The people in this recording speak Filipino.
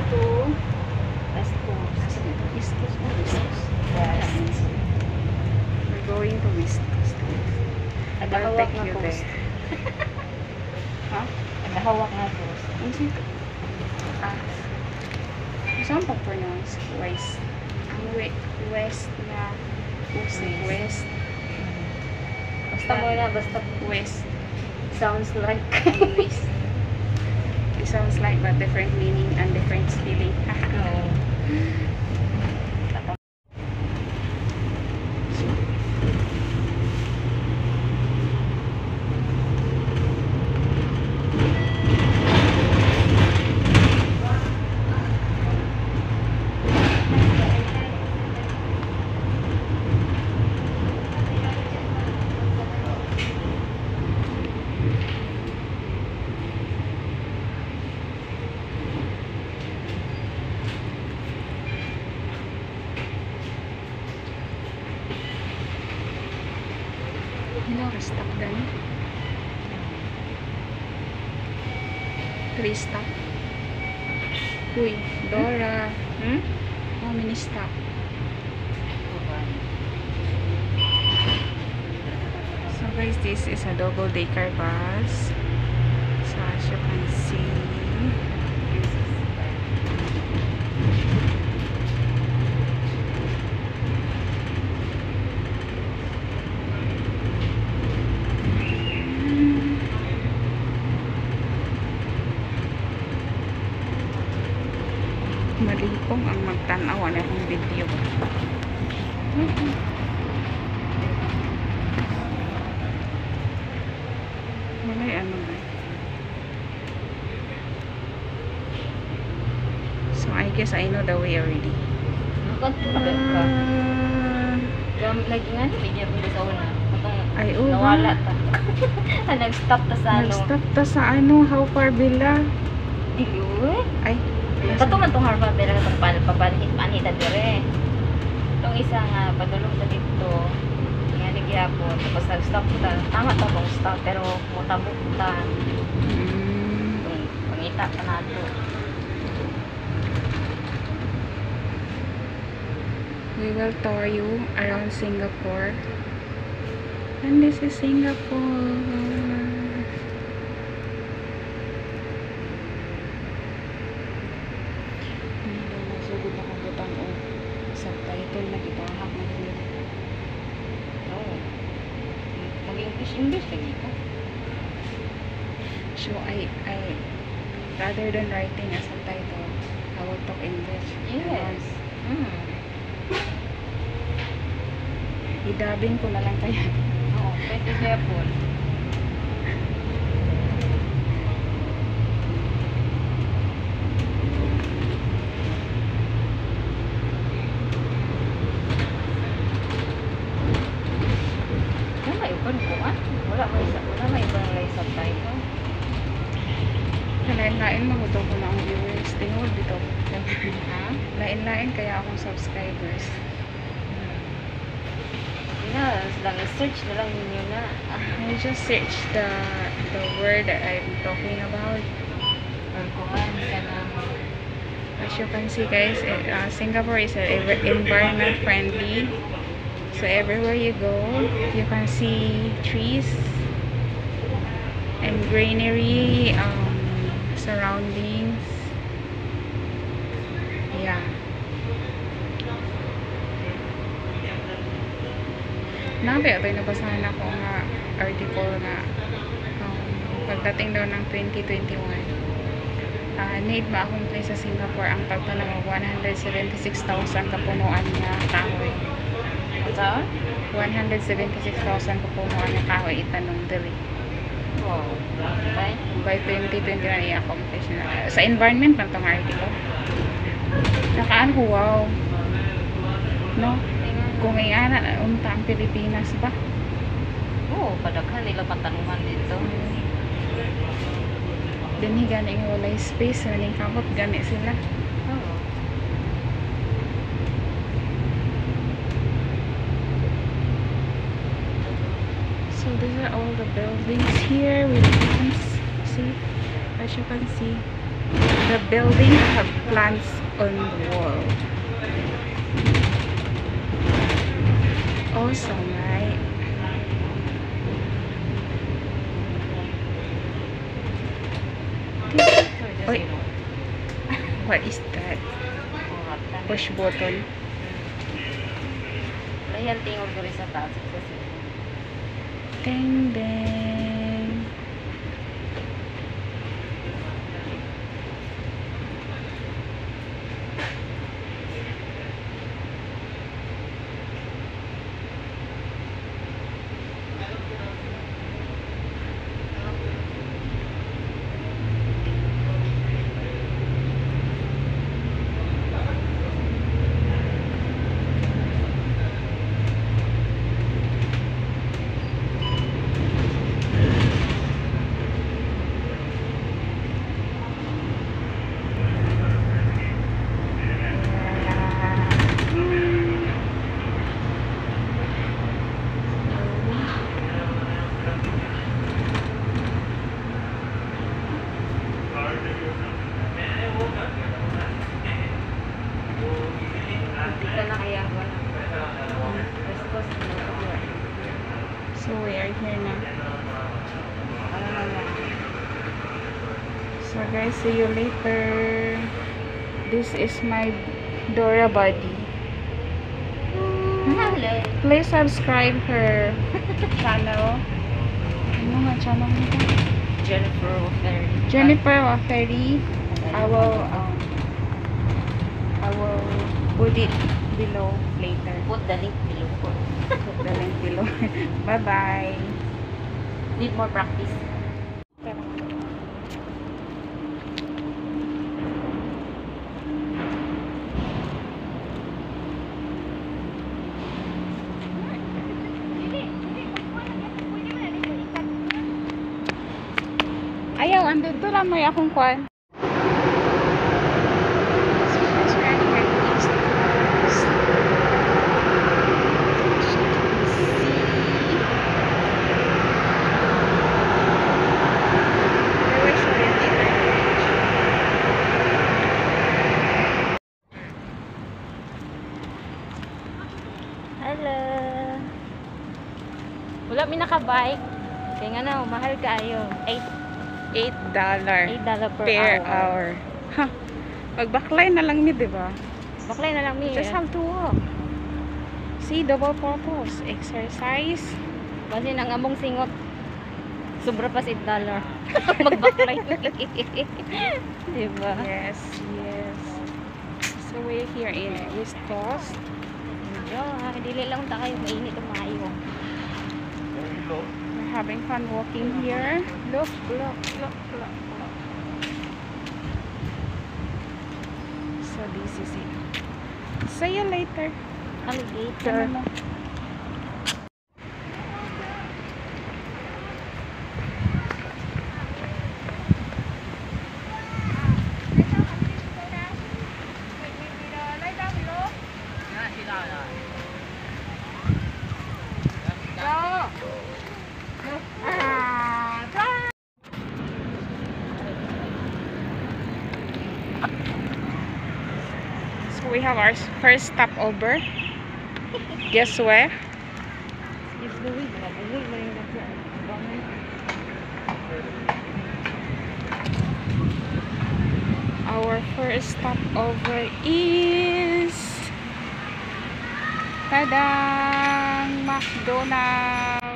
to West Coast. East Coast or West Coast? Yes. We're going to West Coast. Nagahawak na you coast. there. Ha? Nagahawak na coast. Ano siya? Saan pag-pronounce? West. Ang west na coast. West. Basta mo na, basta West. sounds like West. It sounds like but different meaning and different spelling. no. Hello, stop done. 3 stop. Uy, Dora. How many stop? So guys, this is a double decker bus. So as you can see, malipong ang magtanaw na akong video. Malay ano ba? So I guess I know the way already. Nakatulad ka. Lagi nga, bigyan ko sa una. Ay, oo. Nawala ta. Nag-stop ta sa ano. Nag-stop ta sa ano? How far bila? Diyo. Ay, Kato man tong Harvard pero itong papanhit manhita dire. Itong isa nga padulong ta dito. Nga nagyapon tapos nag-stop ta. Tama ta tong stop pero mutabok ta. Pangita pa nato. we will tour you around Singapore. And this is Singapore. Nasugod na kong butang o subtitle na gitahak na yun. Oh. Mag-English lagi ka. So I rather than writing a subtitle, I will talk English. Yes. Idabin ko na lang kaya. Oo, pwede siya po. Wala may ibang lay subtitle. Lain-lain magutom ko na ang viewers. Tingol dito. Ha? Lain-lain kaya akong subscribers. Lang search na lang ninyo na. I just search the word that I'm talking about. Or kuhan ka na. As you can see guys, Singapore is environment friendly. So everywhere you go, you can see trees and greenery surroundings. Yeah. Nabi, ito yung nabasahan ako nga article nga pagdating daw ng 2021 need ma-accomplish sa Singapore ang pagtanaw 176,000 kapunuan nga kahoy. Saan? 176,000 kapunuan nga kahoy itanong diri. Wow. Okay. By 2021 i-accomplish na. Sa environment man itong article. Nakaan ko, wow. No? Kung may ana na unta ang Pilipinas ba? Oo, padaghan nila patanungan dito. Dini gani nga walay space maning kamot gani sila. Oo. So these are all the buildings here with plants. See, as you can see. The building have plants on the wall. Awesome, right? Wait, what is that? Push button. Ayan, tingog ko rin sa taas. Ding ding. So we are here now. So guys, see you later. This is my Dora buddy. Hello. Please subscribe her channel. Ano nga channel nito? Jennifer Ferry. Jennifer Ferry. I will put it below later. Put the link below. Put the link below. Bye bye. Need more practice. Ayaw, andito lang may akong kwan. So, guys, we're at the East Coast. As you can see. I will show you later. Hello. Wala mi nakabike. Kaya nga na, mahal kayo. $8 $8 per hour. Ha, magbaklay na lang ni, diba? Baklay na lang mi. Just have to walk. See, double purpose. Exercise. Kasi nang among singot. Sobra pa $8. Magbaklay. Diba? Yes, yes. So we're here in East Coast. Enjoy. Dili lang ta kayo. Mainit ang maayo. We're having fun walking here. Look, look, look, look, look. So this is it. See you later. Alligator. Ano mo? So we have our first stopover. Guess where? Yes, gawin. Mabuhay na yung bangon. Our first stopover is Tadang! McDonald's!